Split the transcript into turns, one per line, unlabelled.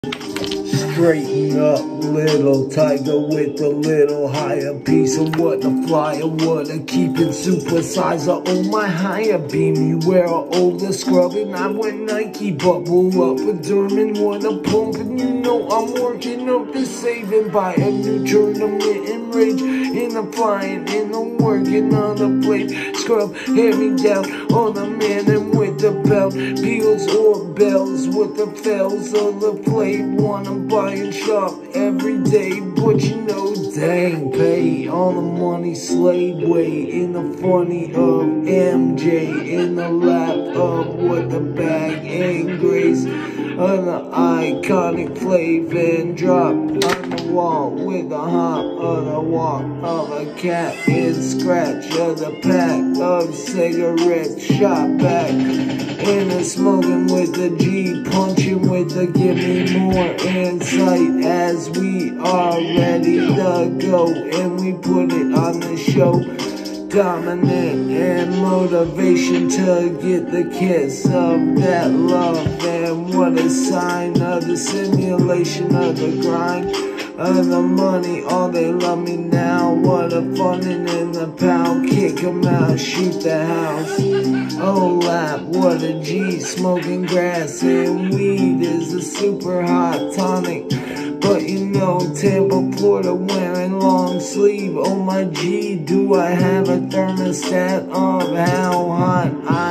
Straighten up, little tiger with a little higher piece of what a flyer would a keeping supersizer on my higher beam. You wear a older scrub and I wear Nike. Bubble up a German with a pump, and you know I'm working up the saving by a new tournament in rage. And I'm flying and I'm working on the blade. Scrub hand me down on a man and with the belt. Peels or bells with the fells of the flame. Wanna buy and shop every day, but you know, dang, pay all the money slave way in the funny of MJ in the lap of what the bag and grace of the iconic flavor and drop on the wall with a hop of the walk of a cat and scratch of the pack of cigarettes shot back and a smoking with the G, punching with the give me more insight as we are ready to go and we put it on the show. Dominant and motivation to get the kiss of that love, and what a sign of the simulation of the grind of the money. Oh, they love me now. What a fun in the pound. Kick 'em out, shoot the house. Oh, lap, what a G. Smoking grass and weed is a super hot tonic. But you know, Tampa, Florida, wearing long sleeve. Oh my G, do I have a thermostat of how hot I